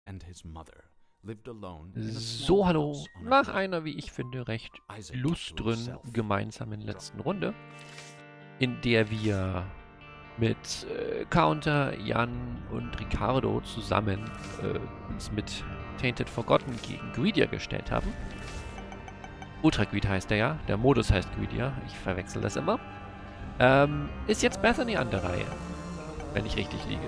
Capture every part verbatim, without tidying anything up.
So, hallo. Nach einer, wie ich finde, recht illustren gemeinsamen letzten Runde, in der wir mit äh, Counter, Jan und Ricardo zusammen äh, uns mit Tainted Forgotten gegen Gwydir gestellt haben. Ultra Greed heißt der ja. Der Modus heißt Gwydir. Ich verwechsel das immer. Ähm, ist jetzt Bethany an der Reihe, wenn ich richtig liege.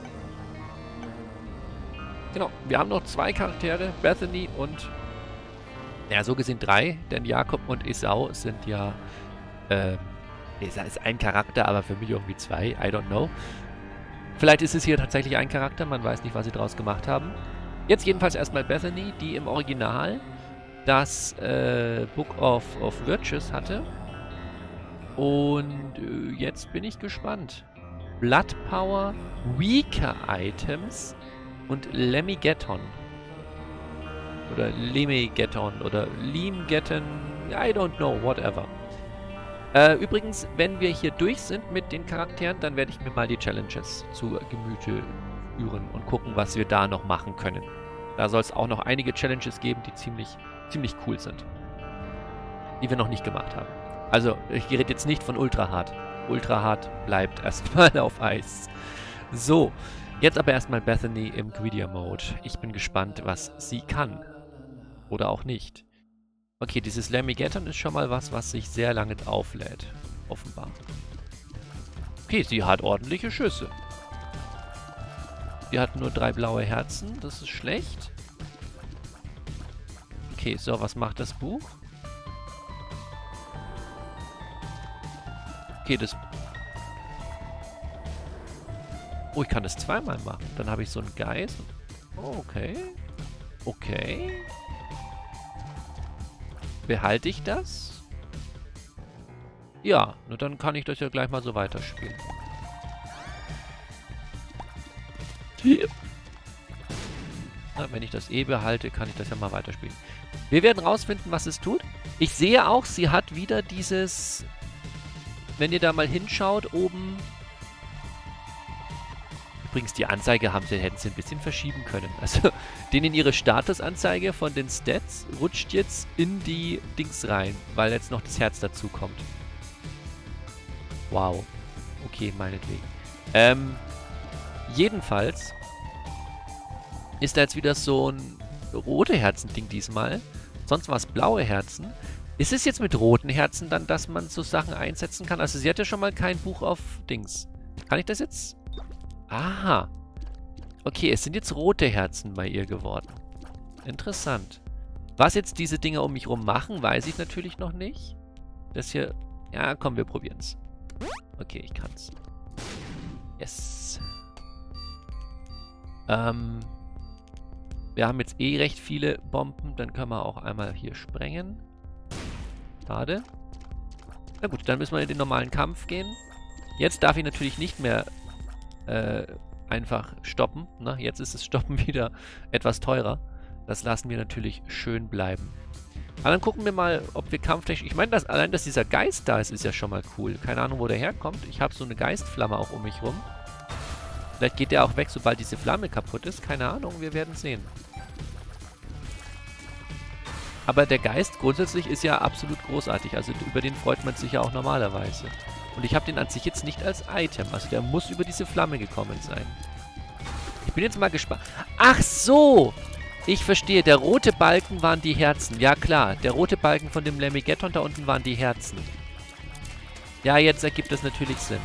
Genau, wir haben noch zwei Charaktere, Bethany und, ja, so gesehen drei, denn Jakob und Esau sind ja, ähm, Esau ist ein Charakter, aber für mich irgendwie zwei, I don't know. Vielleicht ist es hier tatsächlich ein Charakter, man weiß nicht, was sie draus gemacht haben. Jetzt jedenfalls erstmal Bethany, die im Original das äh, Book of, of Virtues hatte. Und äh, jetzt bin ich gespannt. Blood Power, Weaker Items und Lemigeton. Oder Lemigeton oder Limgeton. I don't know, whatever. Äh, übrigens, wenn wir hier durch sind mit den Charakteren, dann werde ich mir mal die Challenges zu Gemüte führen und gucken, was wir da noch machen können. Da soll es auch noch einige Challenges geben, die ziemlich, ziemlich cool sind. Die wir noch nicht gemacht haben. Also, ich rede jetzt nicht von Ultra Hard. Ultra Hard bleibt erstmal auf Eis. So. Jetzt aber erstmal Bethany im Gwydir-Mode. Ich bin gespannt, was sie kann. Oder auch nicht. Okay, dieses Lemigeton ist schon mal was, was sich sehr lange auflädt. Offenbar. Okay, sie hat ordentliche Schüsse. Sie hat nur drei blaue Herzen. Das ist schlecht. Okay, so, was macht das Buch? Okay, das... Oh, ich kann das zweimal machen. Dann habe ich so einen Geist. Oh, okay. Okay. Behalte ich das? Ja, nur dann kann ich das ja gleich mal so weiterspielen. Hier. Na, wenn ich das eh behalte, kann ich das ja mal weiterspielen. Wir werden rausfinden, was es tut. Ich sehe auch, sie hat wieder dieses... Wenn ihr da mal hinschaut, oben... Übrigens, die Anzeige haben sie, hätten sie ein bisschen verschieben können. Also, denen ihre Statusanzeige von den Stats rutscht jetzt in die Dings rein, weil jetzt noch das Herz dazu kommt. Wow. Okay, meinetwegen. Ähm, jedenfalls ist da jetzt wieder so ein rote Herzen-Ding diesmal. Sonst war es blaue Herzen. Ist es jetzt mit roten Herzen dann, dass man so Sachen einsetzen kann? Also, sie hat ja schon mal kein Buch auf Dings. Kann ich das jetzt... Aha. Okay, es sind jetzt rote Herzen bei ihr geworden. Interessant. Was jetzt diese Dinger um mich rum machen, weiß ich natürlich noch nicht. Das hier... Ja, komm, wir probieren's. Okay, ich kann's. Yes. Ähm... Wir haben jetzt eh recht viele Bomben. Dann können wir auch einmal hier sprengen. Schade. Na gut, dann müssen wir in den normalen Kampf gehen. Jetzt darf ich natürlich nicht mehr... Äh, einfach stoppen. Na, jetzt ist das Stoppen wieder etwas teurer. Das lassen wir natürlich schön bleiben. Aber dann gucken wir mal, ob wir kampftechnisch... Ich meine, dass, allein, dass dieser Geist da ist, ist ja schon mal cool. Keine Ahnung, wo der herkommt. Ich habe so eine Geistflamme auch um mich rum. Vielleicht geht der auch weg, sobald diese Flamme kaputt ist. Keine Ahnung, wir werden sehen. Aber der Geist grundsätzlich ist ja absolut großartig. Also über den freut man sich ja auch normalerweise. Und ich habe den an sich jetzt nicht als Item. Also der muss über diese Flamme gekommen sein. Ich bin jetzt mal gespannt. Ach so! Ich verstehe. Der rote Balken waren die Herzen. Ja klar. Der rote Balken von dem Lemigeton da unten waren die Herzen. Ja, jetzt ergibt das natürlich Sinn.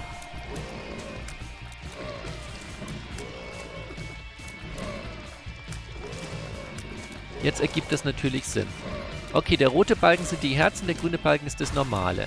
Jetzt ergibt das natürlich Sinn. Okay, der rote Balken sind die Herzen, der grüne Balken ist das Normale.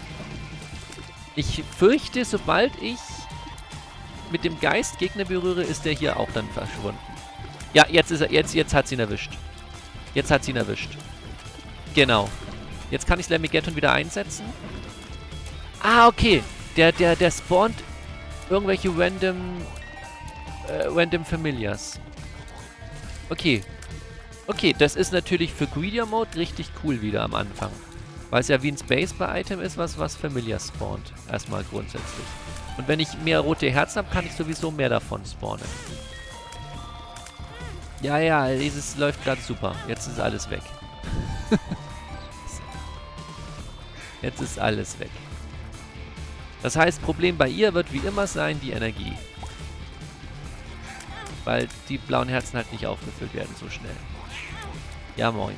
Ich fürchte, sobald ich mit dem Geist Gegner berühre, ist der hier auch dann verschwunden. Ja, jetzt ist er, jetzt, jetzt hat sie ihn erwischt. Jetzt hat sie ihn erwischt. Genau. Jetzt kann ich Lemigeton wieder einsetzen. Ah, okay. Der, der, der spawnt irgendwelche random, äh, random Familiars. Okay. Okay, das ist natürlich für Gwydir-Mode richtig cool wieder am Anfang. Weil es ja wie ein Space-Bar-Item ist, was, was Familiar spawnt. Erstmal grundsätzlich. Und wenn ich mehr rote Herzen habe, kann ich sowieso mehr davon spawnen. Ja, ja, dieses läuft gerade super. Jetzt ist alles weg. Jetzt ist alles weg. Das heißt, Problem bei ihr wird wie immer sein, die Energie. Weil die blauen Herzen halt nicht aufgefüllt werden so schnell. Ja, moin.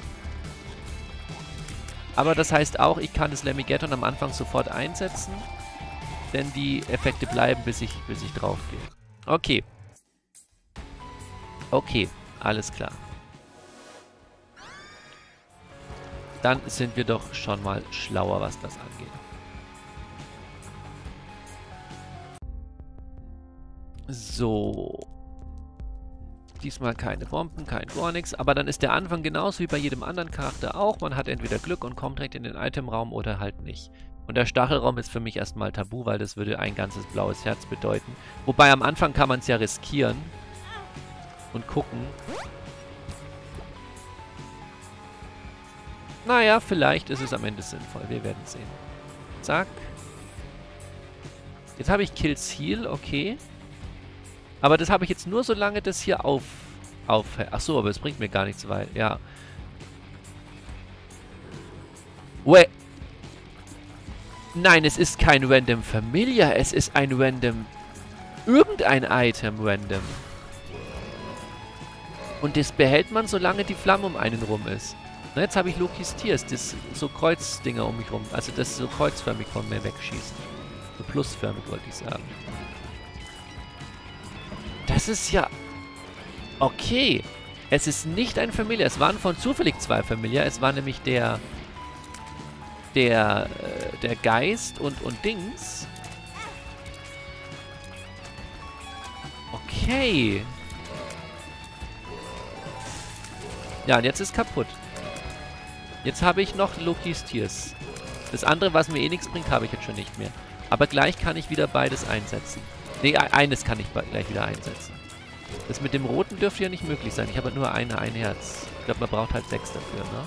Aber das heißt auch, ich kann das Lemigetton am Anfang sofort einsetzen. Denn die Effekte bleiben, bis ich, bis ich drauf gehe. Okay. Okay, alles klar. Dann sind wir doch schon mal schlauer, was das angeht. So. Diesmal keine Bomben, kein gar nichts. Aber dann ist der Anfang genauso wie bei jedem anderen Charakter auch. Man hat entweder Glück und kommt direkt in den Itemraum oder halt nicht. Und der Stachelraum ist für mich erstmal tabu, weil das würde ein ganzes blaues Herz bedeuten. Wobei am Anfang kann man es ja riskieren. Und gucken. Naja, vielleicht ist es am Ende sinnvoll. Wir werden sehen. Zack. Jetzt habe ich Kills Heal, okay. Aber das habe ich jetzt nur, solange das hier auf... auf Achso, aber es bringt mir gar nichts, weil... Ja. Wait. Nein, es ist kein Random Familiar. Es ist ein Random... Irgendein Item Random. Und das behält man, solange die Flamme um einen rum ist. Na, jetzt habe ich Lokis Tiers, das so Kreuzdinger um mich rum. Also das so kreuzförmig von mir wegschießt. So plusförmig wollte ich sagen. Das ist ja... Okay. Es ist nicht ein Familiar. Es waren von zufällig zwei Familiar. Es war nämlich der... Der... Äh, der Geist und, und Dings. Okay. Ja, und jetzt ist kaputt. Jetzt habe ich noch Lokis Tiers. Das andere, was mir eh nichts bringt, habe ich jetzt schon nicht mehr. Aber gleich kann ich wieder beides einsetzen. Ne, eines kann ich gleich wieder einsetzen. Das mit dem Roten dürfte ja nicht möglich sein. Ich habe nur eine, ein Herz. Ich glaube, man braucht halt sechs dafür, ne?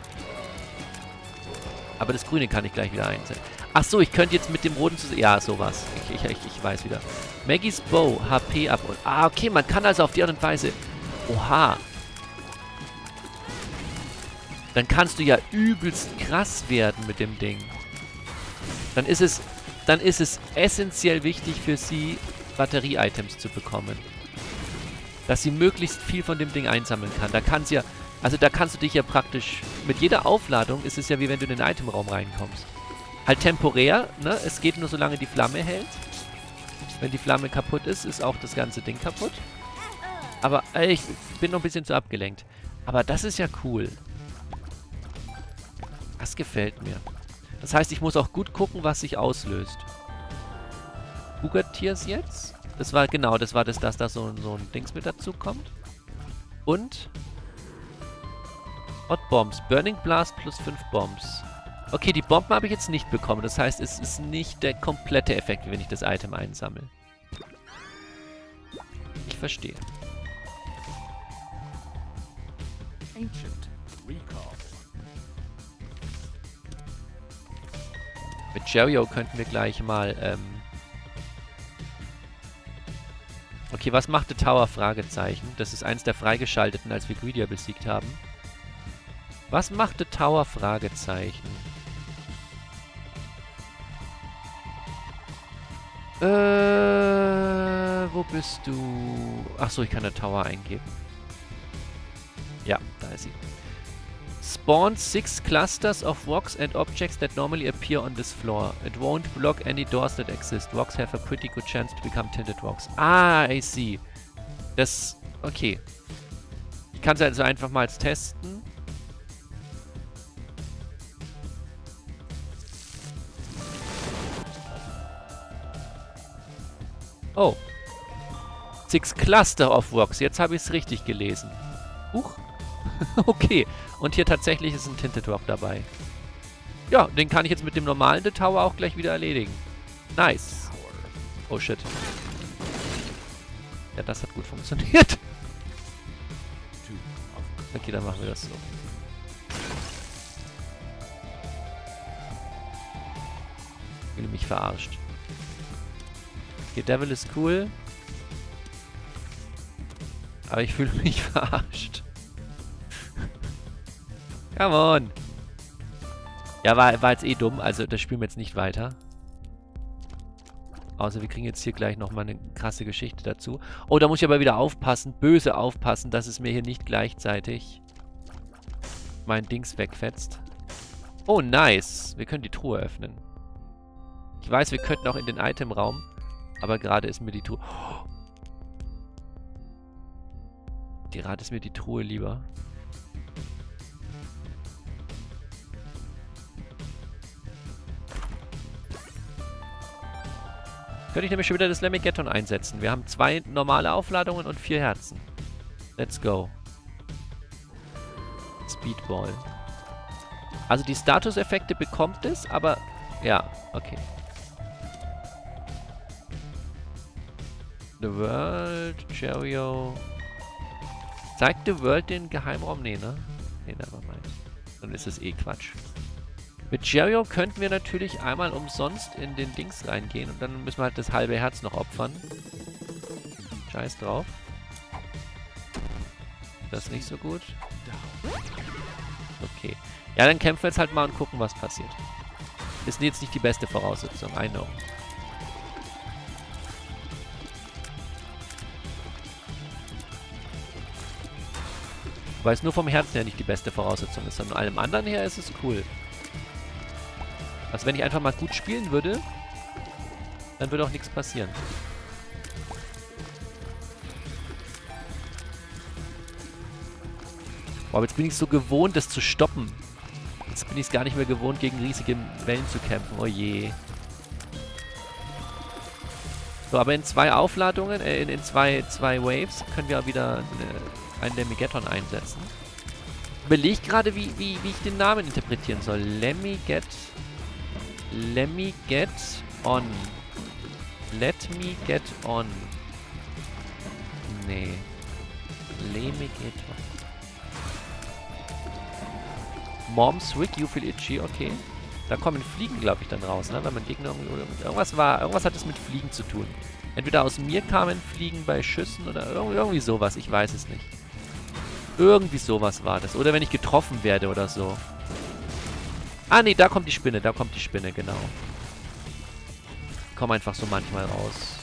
Aber das Grüne kann ich gleich wieder einsetzen. Ach so, ich könnte jetzt mit dem Roten zusammen... Ja, sowas. Ich, ich, ich, ich weiß wieder. Maggies Bow, H P ab. Und, ah, okay, man kann also auf die Art und Weise... Oha. Dann kannst du ja übelst krass werden mit dem Ding. Dann ist es, dann ist es essentiell wichtig für sie, Batterie-Items zu bekommen. Dass sie möglichst viel von dem Ding einsammeln kann. Da kann sie ja, also da kannst du dich ja praktisch, mit jeder Aufladung ist es ja wie wenn du in den Itemraum reinkommst. Halt temporär, ne? Es geht nur solange die Flamme hält. Wenn die Flamme kaputt ist, ist auch das ganze Ding kaputt. Aber äh, ich bin noch ein bisschen zu abgelenkt. Aber das ist ja cool. Das gefällt mir. Das heißt, ich muss auch gut gucken, was sich auslöst. Bugatiers jetzt? Das war, genau, das war das, dass da so, so ein Dings mit dazu kommt. Und Hot Bombs. Burning Blast plus fünf Bombs. Okay, die Bomben habe ich jetzt nicht bekommen. Das heißt, es ist nicht der komplette Effekt, wenn ich das Item einsammle. Ich verstehe. Ancient Recall. Mit Jerio könnten wir gleich mal, ähm... Okay, was machte Tower? Fragezeichen. Das ist eins der freigeschalteten, als wir Greedia besiegt haben. Was machte Tower? Fragezeichen. Äh, wo bist du? Achso, ich kann eine Tower eingeben. Ja, da ist sie. Spawn six clusters of rocks and objects that normally appear on this floor. It won't block any doors that exist. Rocks have a pretty good chance to become tinted rocks. Ah, I see. Das, okay. Ich kann es also einfach mal testen. Oh. Six cluster of rocks. Jetzt habe ich es richtig gelesen. Huch. Okay. Und hier tatsächlich ist ein Tinted Rock dabei. Ja, den kann ich jetzt mit dem normalen The Tower auch gleich wieder erledigen. Nice. Oh shit. Ja, das hat gut funktioniert. Okay, dann machen wir das so. Ich fühle mich verarscht. Okay, Devil ist cool. Aber ich fühle mich verarscht. Come on. Ja, war, war jetzt eh dumm. Also das spielen wir jetzt nicht weiter. Außer wir kriegen jetzt hier gleich nochmal eine krasse Geschichte dazu. Oh, da muss ich aber wieder aufpassen. Böse aufpassen, dass es mir hier nicht gleichzeitig mein Dings wegfetzt. Oh, nice. Wir können die Truhe öffnen. Ich weiß, wir könnten auch in den Itemraum. Aber gerade ist mir die Truhe... Oh. Gerade ist mir die Truhe lieber. Könnte ich nämlich schon wieder das Lemigetton einsetzen. Wir haben zwei normale Aufladungen und vier Herzen. Let's go. Speedball. Also die Statuseffekte bekommt es, aber... Ja, okay. The World, Cheerio. Zeigt The World den Geheimraum? Nee, ne? Nee, nevermind. Dann ist es eh Quatsch. Mit Cheerio könnten wir natürlich einmal umsonst in den Dings reingehen und dann müssen wir halt das halbe Herz noch opfern. Scheiß drauf. Das ist nicht so gut. Okay. Ja, dann kämpfen wir jetzt halt mal und gucken, was passiert. Ist jetzt nicht die beste Voraussetzung, I know. Weil es nur vom Herzen her nicht die beste Voraussetzung ist, sondern allem anderen her ist es cool. Also wenn ich einfach mal gut spielen würde, dann würde auch nichts passieren. Boah, aber jetzt bin ich so gewohnt, das zu stoppen. Jetzt bin ich es gar nicht mehr gewohnt, gegen riesige Wellen zu kämpfen. Oh je. So, aber in zwei Aufladungen, äh, in, in zwei, zwei Waves können wir auch wieder eine, einen Lemigetton einsetzen. Ich überlege gerade, wie, wie, wie ich den Namen interpretieren soll. Lemiget... Let me get on. Let me get on. Nee. Let me get on. Mom's Wick, you feel itchy, okay. Da kommen Fliegen, glaube ich, dann raus, ne? Wenn man Gegner... Irgendwas war... Irgendwas hat es mit Fliegen zu tun. Entweder aus mir kamen Fliegen bei Schüssen oder irgendwie, irgendwie sowas. Ich weiß es nicht. Irgendwie sowas war das. Oder wenn ich getroffen werde oder so. Ah, nee, da kommt die Spinne. Da kommt die Spinne, genau. Komm einfach so manchmal raus.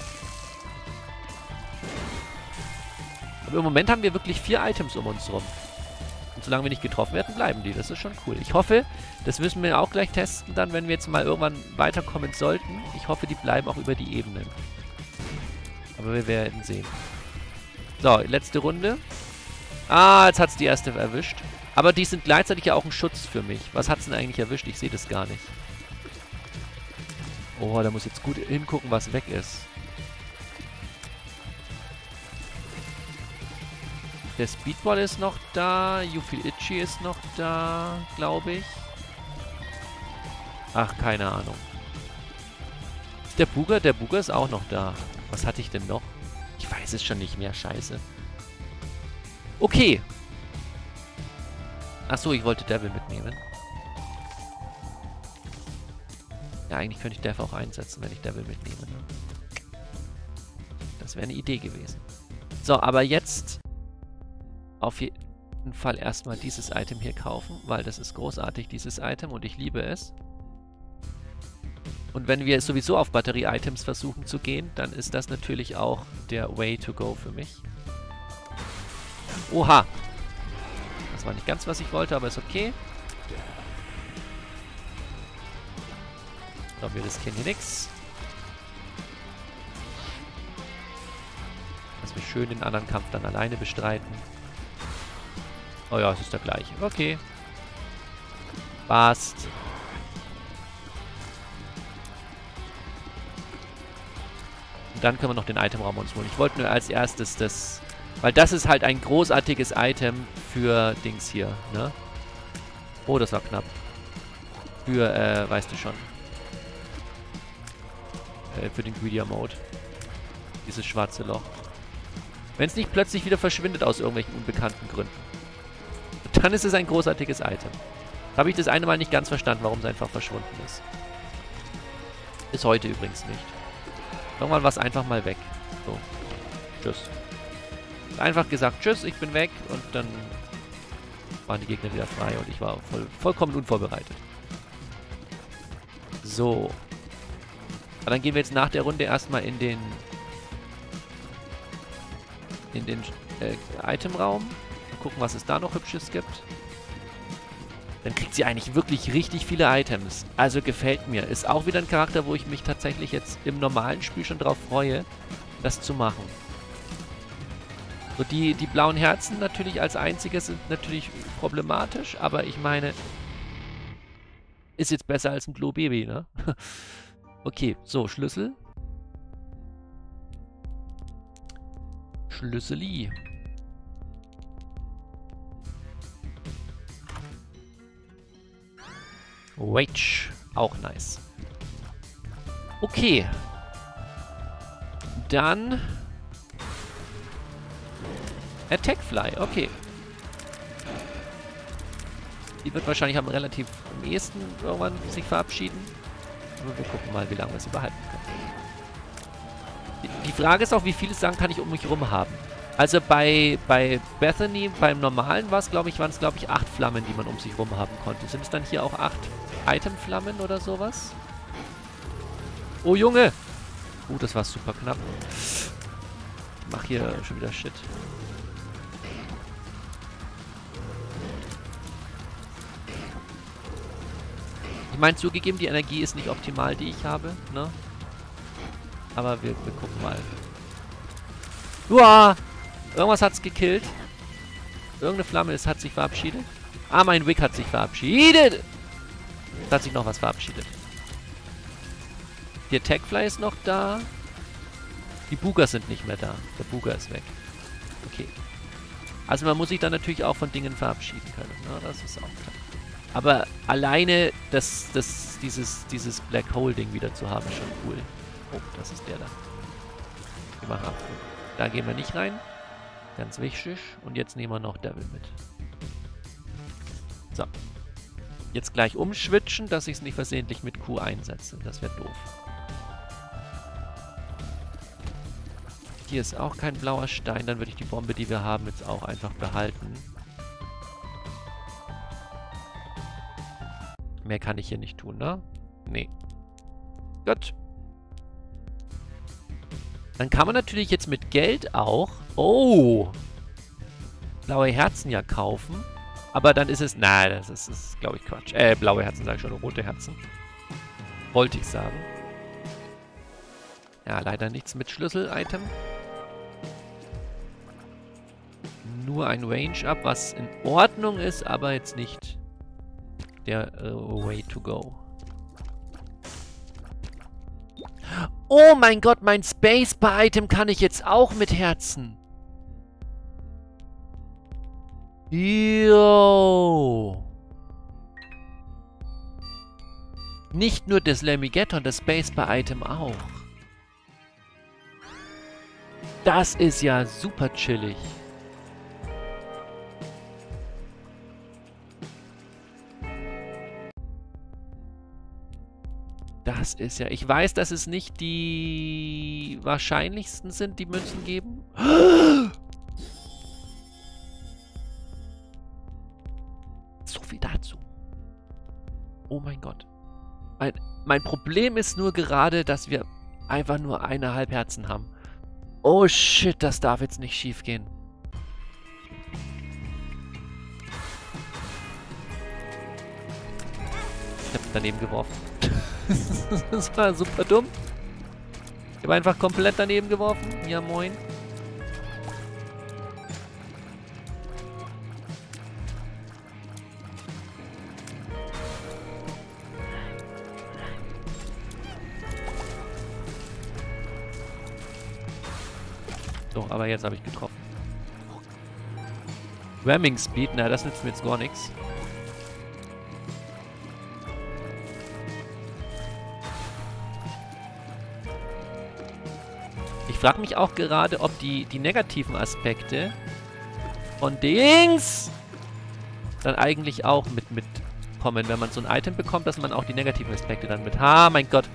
Aber im Moment haben wir wirklich vier Items um uns rum. Und solange wir nicht getroffen werden, bleiben die. Das ist schon cool. Ich hoffe, das müssen wir auch gleich testen, dann, wenn wir jetzt mal irgendwann weiterkommen sollten. Ich hoffe, die bleiben auch über die Ebenen. Aber wir werden sehen. So, letzte Runde. Ah, jetzt hat es die erste erwischt. Aber die sind gleichzeitig ja auch ein Schutz für mich. Was hat es denn eigentlich erwischt? Ich sehe das gar nicht. Oh, da muss ich jetzt gut hingucken, was weg ist. Der Speedball ist noch da. You Feel Itchy ist noch da, glaube ich. Ach, keine Ahnung. Ist der Booger? Der Booger ist auch noch da. Was hatte ich denn noch? Ich weiß es schon nicht mehr. Scheiße. Okay. Achso, ich wollte Devil mitnehmen. Ja, eigentlich könnte ich Devil auch einsetzen, wenn ich Devil mitnehme. Ne? Das wäre eine Idee gewesen. So, aber jetzt auf jeden Fall erstmal dieses Item hier kaufen, weil das ist großartig, dieses Item, und ich liebe es. Und wenn wir sowieso auf Batterie-Items versuchen zu gehen, dann ist das natürlich auch der Way to go für mich. Oha! Das war nicht ganz, was ich wollte, aber ist okay. Ich glaube, wir riskieren hier nichts. Dass wir schön den anderen Kampf dann alleine bestreiten. Oh ja, es ist der gleiche. Okay. Passt. Und dann können wir noch den Itemraum uns holen. Ich wollte nur als erstes das... Weil das ist halt ein großartiges Item für Dings hier, ne? Oh, das war knapp. Für, äh, weißt du schon. Äh, für den Greedier Mode. Dieses schwarze Loch. Wenn es nicht plötzlich wieder verschwindet aus irgendwelchen unbekannten Gründen. Dann ist es ein großartiges Item. Da habe ich das eine Mal nicht ganz verstanden, warum es einfach verschwunden ist. Bis heute übrigens nicht. Irgendwann war es einfach mal weg. So. Tschüss. Einfach gesagt, tschüss, ich bin weg. Und dann waren die Gegner wieder frei und ich war voll, vollkommen unvorbereitet. So. Aber dann gehen wir jetzt nach der Runde erstmal in den in den äh, Itemraum und gucken, was es da noch Hübsches gibt. Dann kriegt sie eigentlich wirklich richtig viele Items. Also gefällt mir. Ist auch wieder ein Charakter, wo ich mich tatsächlich jetzt im normalen Spiel schon drauf freue, das zu machen. So, die, die blauen Herzen natürlich als einziges sind natürlich problematisch, aber ich meine, ist jetzt besser als ein Glow Baby, ne? Okay, so, Schlüssel. Schlüsseli. Rage. Auch nice. Okay. Dann Attackfly, okay. Die wird wahrscheinlich am relativ am ehesten irgendwann sich verabschieden. Aber wir gucken mal, wie lange wir es überhalten können. Die, die Frage ist auch, wie viele Sachen kann ich um mich herum haben. Also bei, bei Bethany, beim normalen war es, glaube ich, waren es, glaube ich, acht Flammen, die man um sich herum haben konnte. Sind es dann hier auch acht Itemflammen oder sowas? Oh, Junge! Oh, das war super knapp. Ich mach hier schon wieder Shit. Ich meine, zugegeben, die Energie ist nicht optimal, die ich habe, ne? Aber wir, wir gucken mal. Uah! Irgendwas hat's gekillt. Irgendeine Flamme ist, hat sich verabschiedet. Ah, mein Wick hat sich verabschiedet! Da hat sich noch was verabschiedet. Der Attackfly ist noch da. Die Boogers sind nicht mehr da. Der Booger ist weg. Okay. Also man muss sich dann natürlich auch von Dingen verabschieden können. Na, das ist auch klar. Aber alleine das, das, dieses, dieses Black Hole-Ding wieder zu haben, ist schon cool. Oh, das ist der da. Wir machen ab. Da gehen wir nicht rein. Ganz wichtig. Und jetzt nehmen wir noch Devil mit. So. Jetzt gleich umschwitchen, dass ich es nicht versehentlich mit Q einsetze. Das wäre doof. Hier ist auch kein blauer Stein. Dann würde ich die Bombe, die wir haben, jetzt auch einfach behalten. Mehr kann ich hier nicht tun, ne? Nee. Gut. Dann kann man natürlich jetzt mit Geld auch... Oh! Blaue Herzen ja kaufen. Aber dann ist es... Nein, das ist, ist glaube ich, Quatsch. Äh, blaue Herzen sage ich schon. Rote Herzen. Wollte ich sagen. Ja, leider nichts mit Schlüssel-Item. Nur ein Range-Up, was in Ordnung ist, aber jetzt nicht der uh, way to go. Oh mein Gott, mein Spacebar-Item kann ich jetzt auch mit Herzen. Yo. Nicht nur das Lemigetton, das Spacebar-Item auch. Das ist ja super chillig. Das ist ja... Ich weiß, dass es nicht die wahrscheinlichsten sind, die Münzen geben. So viel dazu. Oh mein Gott. Mein, mein Problem ist nur gerade, dass wir einfach nur eineinhalb Herzen haben. Oh shit, das darf jetzt nicht schief gehen. Ich hab daneben geworfen. Das war super dumm. Ich habe einfach komplett daneben geworfen. Ja, moin. Doch, aber jetzt habe ich getroffen. Ramming Speed, na, das nützt mir jetzt gar nichts. Ich frage mich auch gerade, ob die, die negativen Aspekte von Dings dann eigentlich auch mit mitkommen, wenn man so ein Item bekommt, dass man auch die negativen Aspekte dann mit... Ha, mein Gott.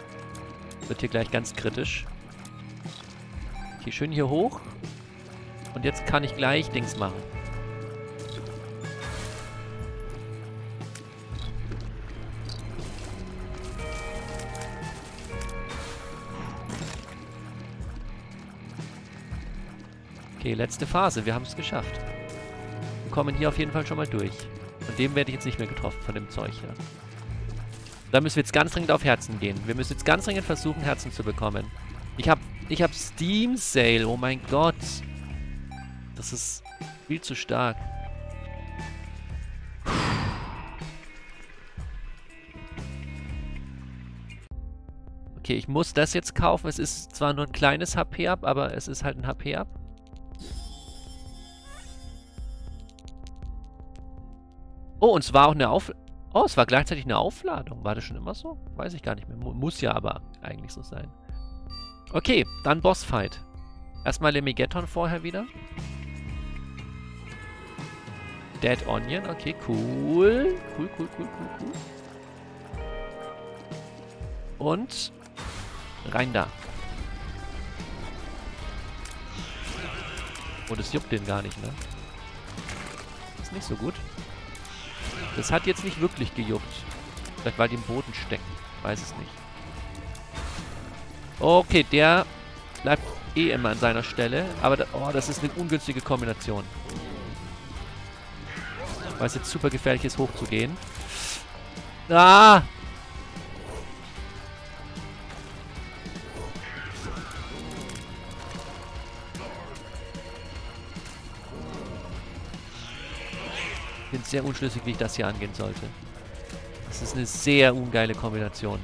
Wird hier gleich ganz kritisch. Okay, schön hier hoch. Und jetzt kann ich gleich Dings machen. Okay, letzte Phase. Wir haben es geschafft. Wir kommen hier auf jeden Fall schon mal durch. Von dem werde ich jetzt nicht mehr getroffen, von dem Zeug hier. Da müssen wir jetzt ganz dringend auf Herzen gehen. Wir müssen jetzt ganz dringend versuchen, Herzen zu bekommen. Ich habe ich hab Steam Sale. Oh mein Gott. Das ist viel zu stark. Okay, ich muss das jetzt kaufen. Es ist zwar nur ein kleines H P ab, aber es ist halt ein H P ab. Oh, und es war auch eine Auf... Oh, es war gleichzeitig eine Aufladung. War das schon immer so? Weiß ich gar nicht mehr. Muss ja aber eigentlich so sein. Okay, dann Bossfight. Erstmal Lemigeton vorher wieder. Dead Onion, okay, cool. Cool, cool, cool, cool, cool. Und rein da. Oh, das juckt den gar nicht, ne? Ist nicht so gut. Das hat jetzt nicht wirklich gejuckt. Vielleicht weil die im Boden stecken. Weiß es nicht. Okay, der bleibt eh immer an seiner Stelle. Aber da, oh, das ist eine ungünstige Kombination. Weil es jetzt super gefährlich ist, hochzugehen. Ah! Ich bin sehr unschlüssig, wie ich das hier angehen sollte. Das ist eine sehr ungeile Kombination.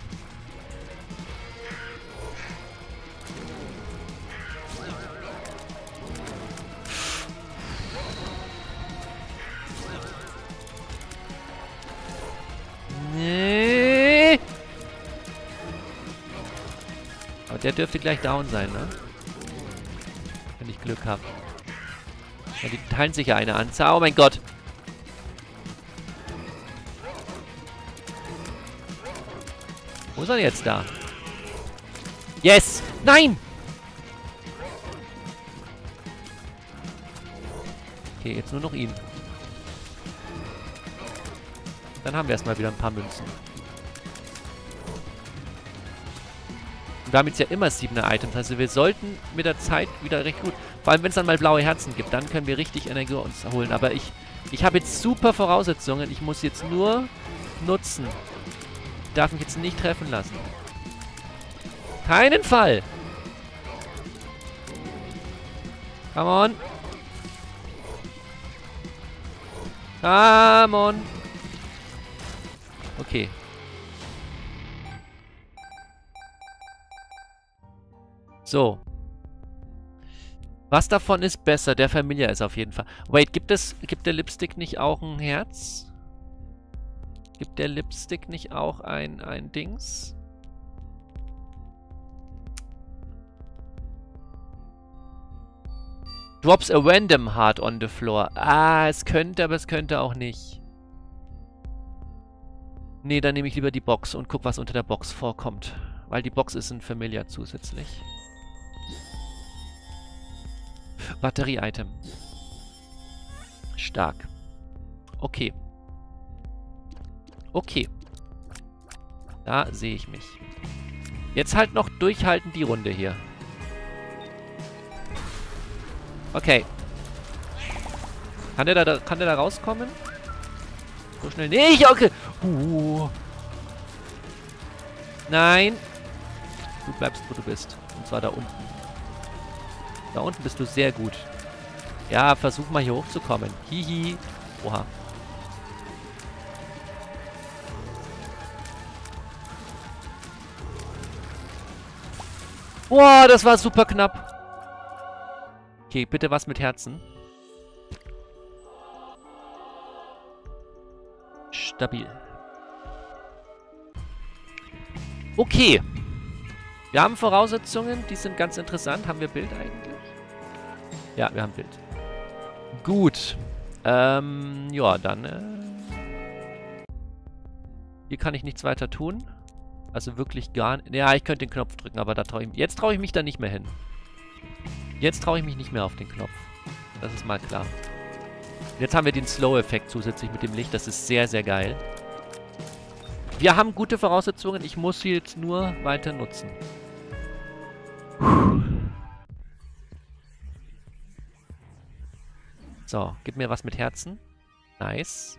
Nee. Aber der dürfte gleich down sein, ne? Wenn ich Glück habe. Ja, die teilen sich ja eine Anzahl. Oh mein Gott! Wo ist er jetzt da? Yes! Nein! Okay, jetzt nur noch ihn. Dann haben wir erstmal wieder ein paar Münzen. Und wir haben jetzt ja immer siebener Items. Also wir sollten mit der Zeit wieder recht gut... Vor allem, wenn es dann mal blaue Herzen gibt, dann können wir richtig Energie uns holen. Aber ich, ich habe jetzt super Voraussetzungen. Ich muss jetzt nur nutzen. Ich darf mich jetzt nicht treffen lassen. Keinen Fall! Come on! Come on! Okay. So. Was davon ist besser? Der Familiar ist auf jeden Fall. Wait, gibt es, gibt der Lipstick nicht auch ein Herz? Gibt der Lipstick nicht auch ein, ein Dings? Drops a random heart on the floor. Ah, es könnte, aber es könnte auch nicht. Nee, dann nehme ich lieber die Box und guck, was unter der Box vorkommt. Weil die Box ist ein Familiar zusätzlich. Batterie-Item. Stark. Okay. Okay. Da sehe ich mich. Jetzt halt noch durchhalten die Runde hier. Okay. Kann der da, kann der da rauskommen? So schnell nicht. Okay. Uh. Nein. Du bleibst, wo du bist. Und zwar da unten. Da unten bist du sehr gut. Ja, versuch mal hier hochzukommen. Hihi. Oha. Boah, das war super knapp. Okay, bitte was mit Herzen. Stabil. Okay. Wir haben Voraussetzungen, die sind ganz interessant. Haben wir Bild eigentlich? Ja, wir haben Bild. Gut. Ähm, ja, dann... Äh, hier kann ich nichts weiter tun. Also wirklich gar nicht... Ja, ich könnte den Knopf drücken, aber da traue ich mich... Jetzt traue ich mich da nicht mehr hin. Jetzt traue ich mich nicht mehr auf den Knopf. Das ist mal klar. Jetzt haben wir den Slow-Effekt zusätzlich mit dem Licht. Das ist sehr, sehr geil. Wir haben gute Voraussetzungen. Ich muss sie jetzt nur weiter nutzen. So, gib mir was mit Herzen. Nice.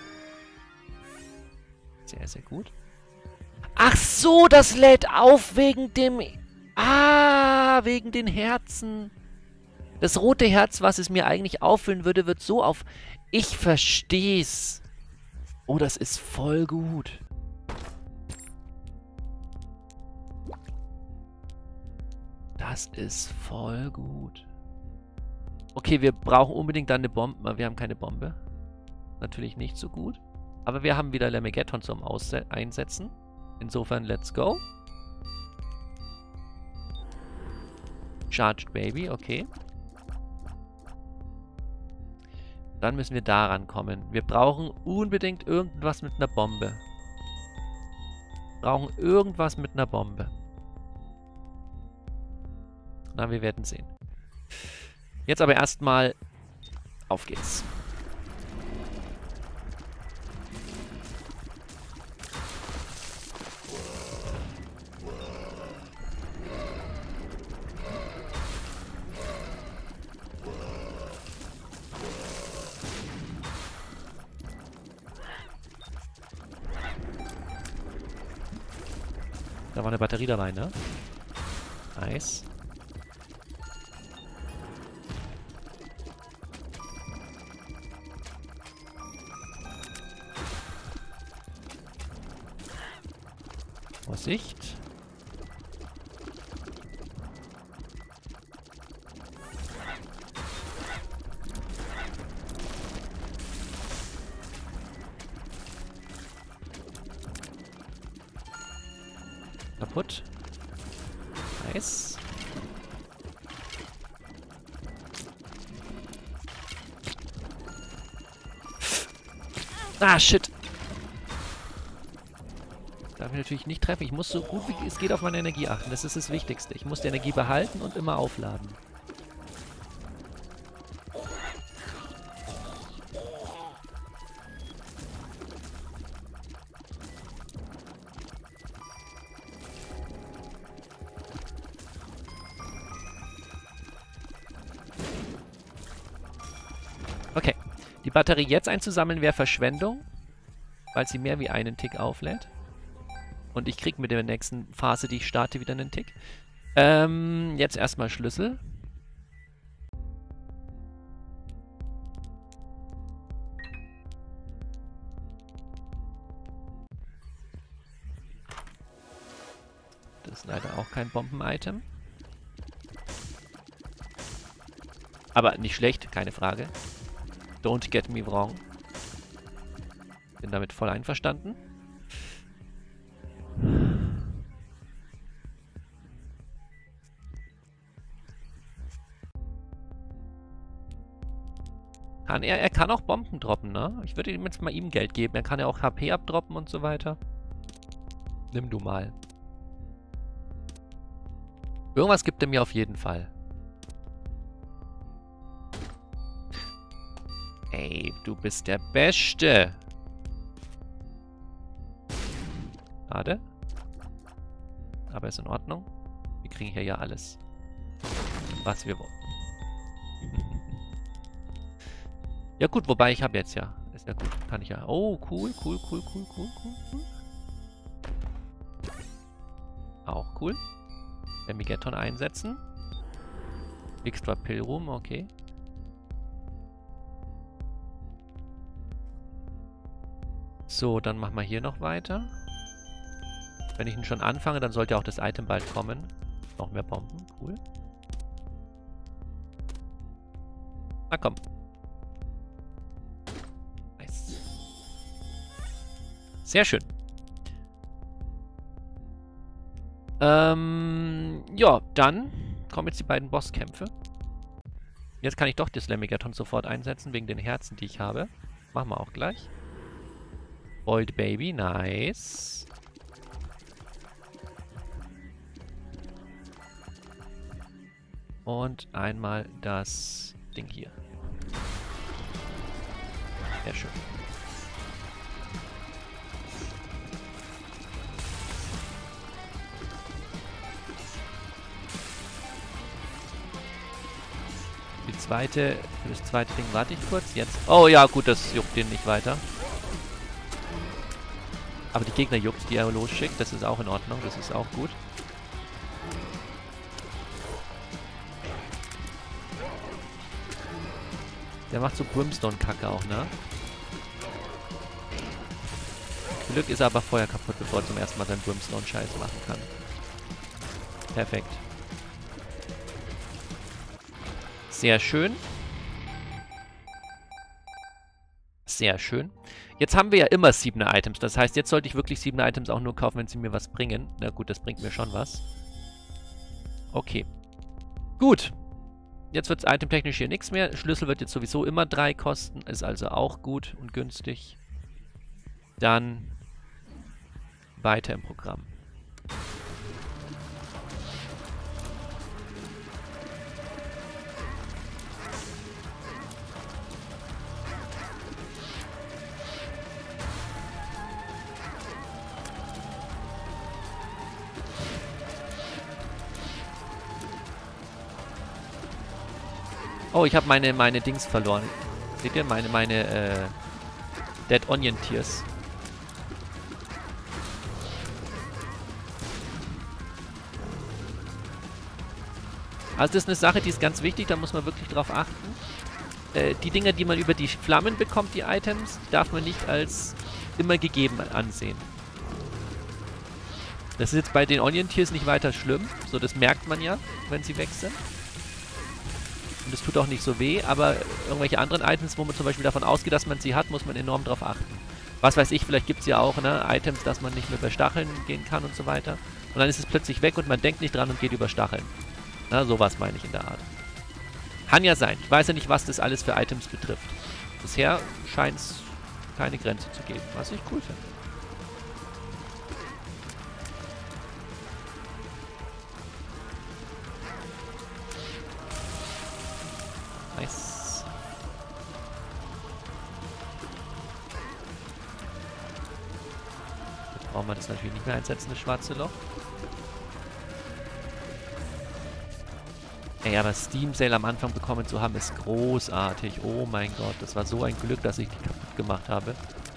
Sehr, sehr gut. Ach so, das lädt auf wegen dem... Ah, wegen den Herzen. Das rote Herz, was es mir eigentlich auffüllen würde, wird so auf... Ich versteh's. Oh, das ist voll gut. Das ist voll gut. Okay, wir brauchen unbedingt dann eine Bombe. Wir haben keine Bombe. Natürlich nicht so gut. Aber wir haben wieder Lemigetton zum Ausse- Einsetzen. Insofern, let's go. Charged Baby, okay. Dann müssen wir daran kommen. Wir brauchen unbedingt irgendwas mit einer Bombe. Wir brauchen irgendwas mit einer Bombe. Na, wir werden sehen. Jetzt aber erstmal auf geht's. Da war eine Batterie dabei, ne? Nice. Vorsicht. Kaputt. Nice. Ah, shit. Darf ich natürlich nicht treffen. Ich muss so gut wie es geht auf meine Energie achten. Das ist das Wichtigste. Ich muss die Energie behalten und immer aufladen. Okay. Die Batterie jetzt einzusammeln wäre Verschwendung, weil sie mehr wie einen Tick auflädt. Und ich kriege mit der nächsten Phase, die ich starte, wieder einen Tick. Ähm, jetzt erstmal Schlüssel. Das ist leider auch kein Bomben-Item. Aber nicht schlecht, keine Frage. Don't get me wrong. Bin damit voll einverstanden. Kann er, er kann auch Bomben droppen, ne? Ich würde ihm jetzt mal ihm Geld geben. Er kann ja auch H P abdroppen und so weiter. Nimm du mal. Irgendwas gibt er mir auf jeden Fall. Ey, du bist der Beste. Schade. Aber ist in Ordnung. Wir kriegen hier ja alles, was wir wollen. Ja gut, wobei ich habe jetzt ja. Ist ja gut. Kann ich ja. Oh, cool, cool, cool, cool, cool, cool, cool. Auch cool. Lemigetton einsetzen. Extra Pillroom, okay. So, dann machen wir hier noch weiter. Wenn ich ihn schon anfange, dann sollte auch das Item bald kommen. Noch mehr Bomben, cool. Na komm. Nice. Sehr schön. Ähm, ja, dann kommen jetzt die beiden Bosskämpfe. Jetzt kann ich doch das Lemigetton sofort einsetzen, wegen den Herzen, die ich habe. Machen wir auch gleich. Boiled Baby, nice. Und einmal das Ding hier. Sehr schön. Die zweite, für das zweite Ding warte ich kurz. Jetzt. Oh ja, gut, das juckt den nicht weiter. Aber die Gegner juckt, die er losschickt. Das ist auch in Ordnung. Das ist auch gut. Der macht so Brimstone-Kacke auch, ne? Glück ist er aber vorher kaputt, bevor er zum ersten Mal seinen Brimstone-Scheiß machen kann. Perfekt. Sehr schön. Sehr schön. Jetzt haben wir ja immer siebener Items. Das heißt, jetzt sollte ich wirklich siebener Items auch nur kaufen, wenn sie mir was bringen. Na gut, das bringt mir schon was. Okay. Gut. Jetzt wird es itemtechnisch hier nichts mehr. Schlüssel wird jetzt sowieso immer drei kosten. Ist also auch gut und günstig. Dann weiter im Programm. Oh, ich habe meine, meine Dings verloren. Seht ihr? Meine, meine, äh, Dead Onion Tears. Also das ist eine Sache, die ist ganz wichtig, da muss man wirklich drauf achten. Äh, die Dinger, die man über die Flammen bekommt, die Items, darf man nicht als immer gegeben ansehen. Das ist jetzt bei den Onion Tears nicht weiter schlimm. So, das merkt man ja, wenn sie weg sind. Und es tut auch nicht so weh, aber irgendwelche anderen Items, wo man zum Beispiel davon ausgeht, dass man sie hat, muss man enorm drauf achten. Was weiß ich, vielleicht gibt es ja auch, ne, Items, dass man nicht mehr über Stacheln gehen kann und so weiter. Und dann ist es plötzlich weg und man denkt nicht dran und geht über Stacheln. Na, sowas meine ich in der Art. Kann ja sein. Ich weiß ja nicht, was das alles für Items betrifft. Bisher scheint es keine Grenze zu geben, was ich cool finde. Nice. Jetzt brauchen wir das natürlich nicht mehr einsetzen, das schwarze Loch. Ey, aber Steam Sale am Anfang bekommen zu haben, ist großartig. Oh mein Gott, das war so ein Glück, dass ich die kaputt gemacht habe.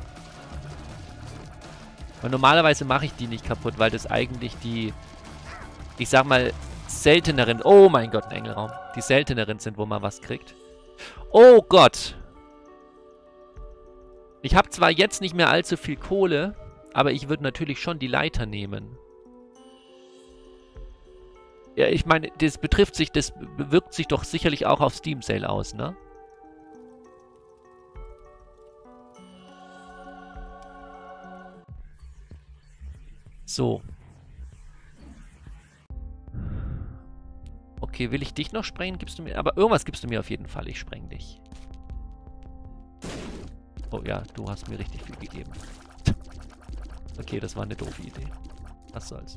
Und normalerweise mache ich die nicht kaputt, weil das eigentlich die, ich sag mal, selteneren, oh mein Gott, ein Engelraum, die selteneren sind, wo man was kriegt. Oh Gott! Ich habe zwar jetzt nicht mehr allzu viel Kohle, aber ich würde natürlich schon die Leiter nehmen. Ja, ich meine, das betrifft sich, das wirkt sich doch sicherlich auch auf Steam Sale aus, ne? So. Okay, will ich dich noch sprengen? Gibst du mir... Aber irgendwas gibst du mir auf jeden Fall. Ich spreng dich. Oh ja, du hast mir richtig viel gegeben. Okay, das war eine doofe Idee. Was soll's.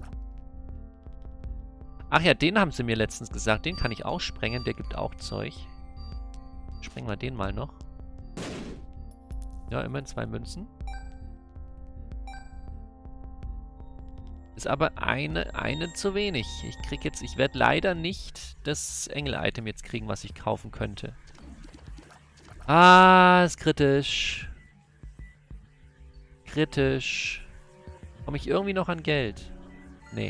Ach ja, den haben sie mir letztens gesagt. Den kann ich auch sprengen. Der gibt auch Zeug. Sprengen wir den mal noch. Ja, immerhin zwei Münzen. Ist aber eine, eine zu wenig. Ich krieg jetzt... Ich werde leider nicht das Engel-Item jetzt kriegen, was ich kaufen könnte. Ah, ist kritisch. Kritisch. Komme ich irgendwie noch an Geld? Nee.